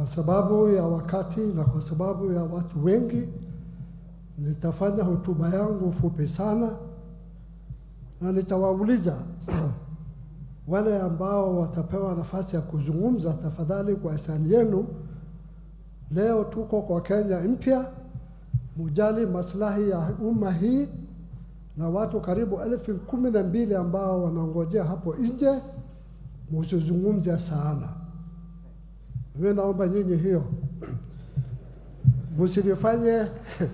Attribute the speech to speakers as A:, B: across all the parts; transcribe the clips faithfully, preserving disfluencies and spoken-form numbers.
A: Kwa sababu ya wakati na kwa sababu ya watu wengi, nitafanya hotuba yangu fupi sana na nitawauliza wale ambao watapewa nafasi ya kuzungumza, tafadhali kwa hisani yenu, leo tuko kwa Kenya mpya, mujali maslahi ya umma hii na watu karibu elfu kumi na mbili ambao wanaongojea hapo nje, msizungumze sana. Mimi naomba nyinyi hiyo msifanye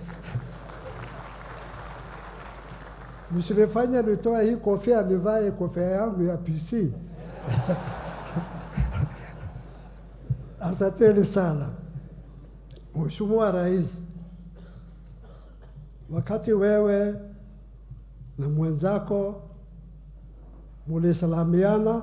A: msifanye nitoa hii kofia nivae kofia yangu ya P C. Asanteni sana. Mheshimiwa Rais, wakati wewe na mwenzako mulisalamiana,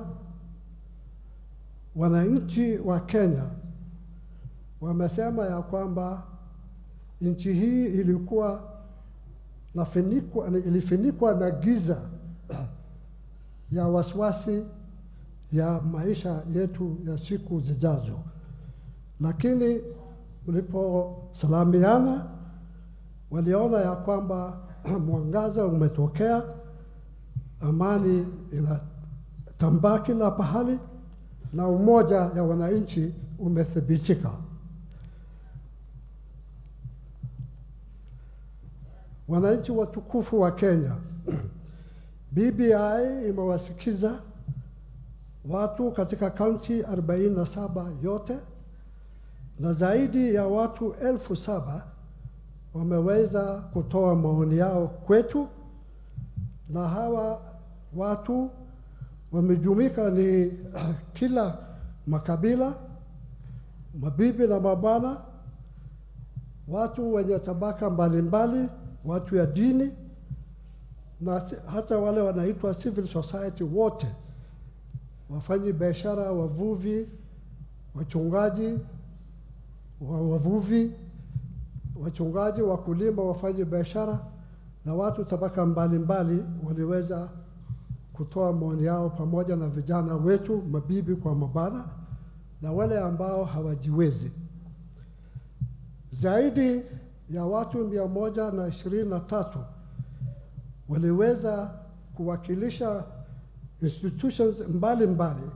A: wananchi wa Kenya wamesema ya kwamba nchi hii ilikuwa nafinikwa, ilifinikwa na giza ya wasiwasi ya maisha yetu ya siku zijazo. Lakini mliposalamiana, waliona ya kwamba mwangaza umetokea, amani inatambaa kila pahali na umoja ya wananchi umethibitika. Wananchi watukufu wa Kenya, B B I imewasikiza watu katika kaunti arobaini na saba yote, na zaidi ya watu elfu saba wameweza kutoa maoni yao kwetu, na hawa watu wamejumika ni kila makabila, mabibi na mabwana, watu wenye tabaka mbalimbali, watu ya dini, na hata wale wanaitwa civil society wote, wafanyi biashara, wavuvi, wachungaji, wavuvi, wachungaji, wakulima, wafanyi biashara, na watu tabaka mbalimbali waliweza kutoa maoni yao, pamoja na vijana wetu, mabibi kwa mabana, na wale ambao hawajiwezi. Zaidi ya watu mia moja na ishirini na tatu waliweza kuwakilisha institutions mbali mbali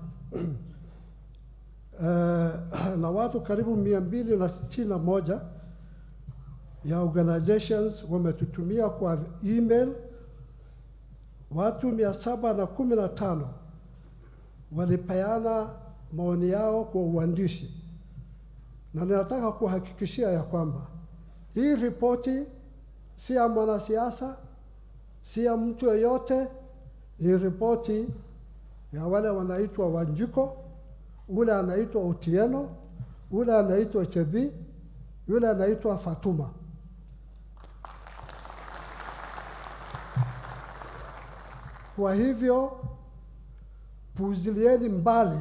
A: uh, na watu karibu mia mbili na sitini na moja ya organizations wametutumia kwa email. Watu mia saba na kumi na tano walipeana maoni yao kwa uandishi, na ninataka kuhakikishia ya kwamba hii ripoti si ya mwanasiasa, si ya mtu yeyote, ni ripoti ya wale wanaitwa Wanjiko, ule anaitwa Otieno, ule anaitwa Chebi, yule anaitwa Fatuma. Kwa hivyo, puuzilieni mbali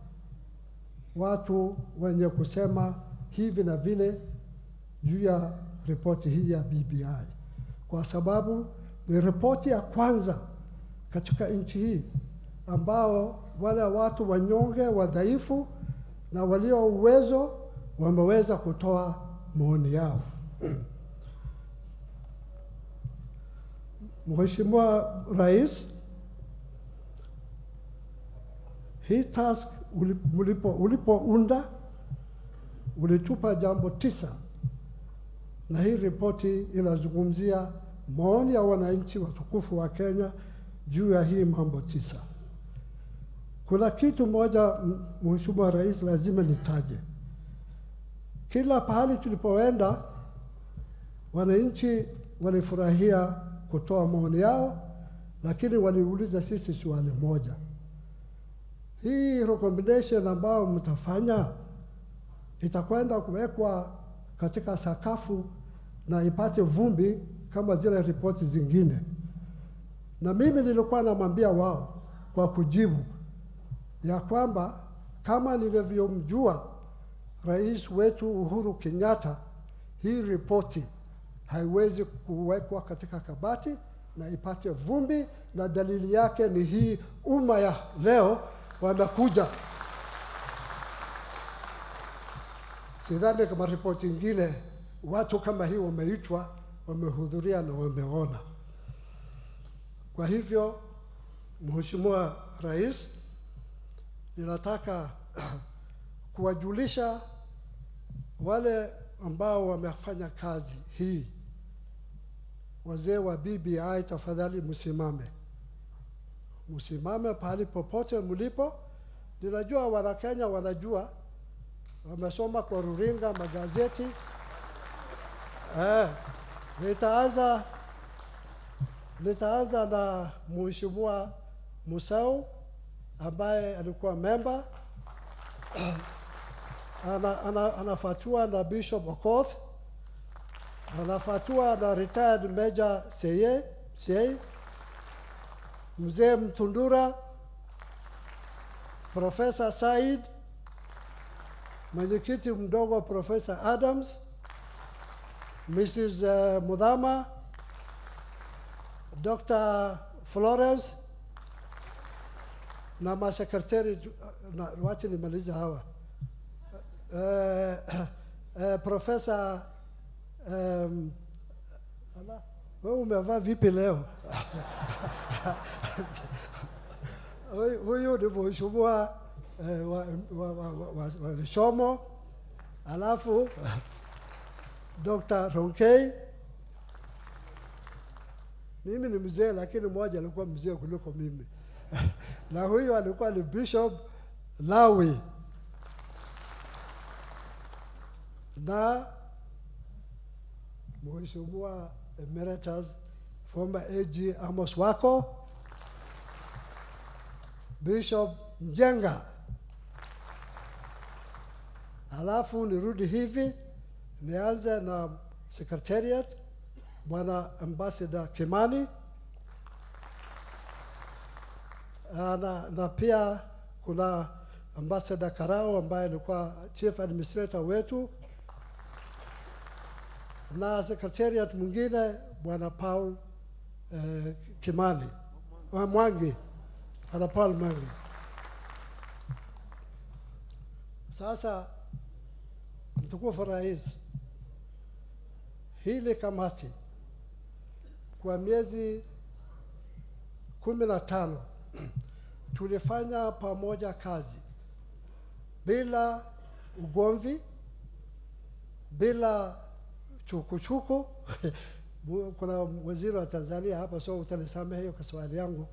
A: watu wenye kusema hivi na vile juu ya ripoti hii ya B B I, kwa sababu ni ripoti ya kwanza katika nchi hii ambao wale watu wanyonge, wadhaifu na walio uwezo wameweza kutoa maoni yao. Mheshimiwa Rais, hii task ulipo ulipounda ulitupa jambo tisa, na hii ripoti inazungumzia maoni ya wananchi watukufu wa Kenya juu ya hii mambo tisa. Kuna kitu moja, Mheshimiwa Rais, lazima nitaje. Kila pahali tulipoenda, wananchi walifurahia kutoa maoni yao, lakini waliuliza sisi swali moja: hii recommendation ambayo mtafanya itakwenda kuwekwa katika sakafu na ipate vumbi kama zile ripoti zingine? Na mimi nilikuwa namwambia wao kwa kujibu ya kwamba kama nilivyomjua rais wetu Uhuru Kenyatta, hii ripoti haiwezi kuwekwa katika kabati na ipate vumbi, na dalili yake ni hii umma ya leo wanakuja. sidhani kama ripoti nyingine watu kama hii wameitwa, wamehudhuria na wameona. Kwa hivyo, Mheshimiwa Rais, ninataka kuwajulisha wale ambao wamefanya kazi hii. Wazee wa B B I, tafadhali msimame. Msimame pahali popote mlipo. Ninajua Wanakenya wanajua, wamesoma kwa runinga, magazeti. Eh, nitaanza nitaanza na Mheshimiwa Musau ambaye alikuwa member. ana, ana, anafuatiwa na Bishop Okoth, anafuatiwa na retired Major Seye, Seye, Mzee Mtundura, Professor Said, mwenyekiti mdogo Professor Adams, Missus Uh, Mudhama, Doctor Florence, na masekretari, na wacha nimalize hawa. Uh, uh, Professor um, ala, wewe umevaa vipi leo? Huyu ni mheshimiwa wa wa Shomo, alafu Doctor Ronkei. Mimi ni mzee, lakini mmoja alikuwa mzee kuliko mimi. Na huyu alikuwa ni Bishop Lawi. Na Mheshimiwa Emeritus former A G Amos Wako, Bishop Njenga. Alafu nirudi hivi, nianze na Secretariat, Bwana Ambassador Kimani. Na, na pia kuna Ambassador Karao ambaye alikuwa Chief Administrator wetu, na Secretariat mwingine Bwana Paul eh, Kimani wa Mwangi, ana Paul Mwangi. Sasa mtukufu Rais, hili kamati kwa miezi kumi na tano tulifanya pamoja kazi bila ugomvi, bila chukuchuku. Kuna waziri wa Tanzania hapa, so utanisamehe hiyo kwa swali yangu.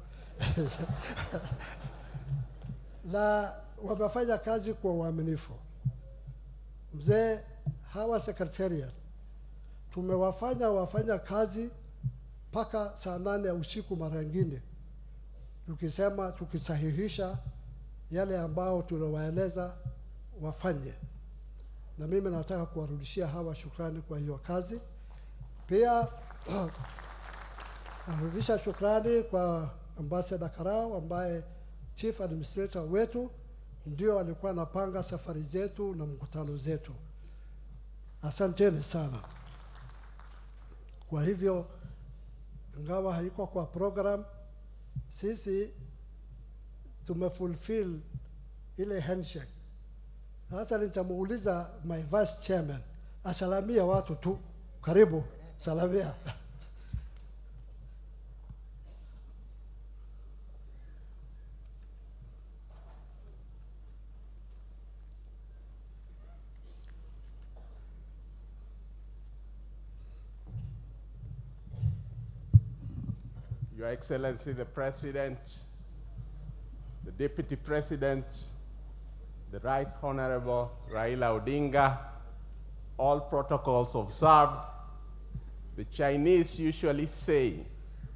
A: Na wamefanya kazi kwa uaminifu. Mzee, hawa Secretariat tumewafanya wafanya kazi mpaka saa nane ya usiku mara nyingine, tukisema tukisahihisha yale ambao tunawaeleza wafanye. Na mimi nataka kuwarudishia hawa shukrani kwa hiyo kazi. Pia narudisha shukrani kwa Ambassador Karao ambaye Chief Administrator wetu, ndio alikuwa anapanga safari zetu na mkutano zetu. Asanteni sana. Kwa hivyo, ingawa haiko kwa program, sisi tumefulfill ile handshake. Sasa nitamuuliza my vice chairman asalamia watu tu. Karibu, salamia.
B: Your Excellency the President, the Deputy President, the Right Honorable Raila Odinga, all protocols observed. The Chinese usually say,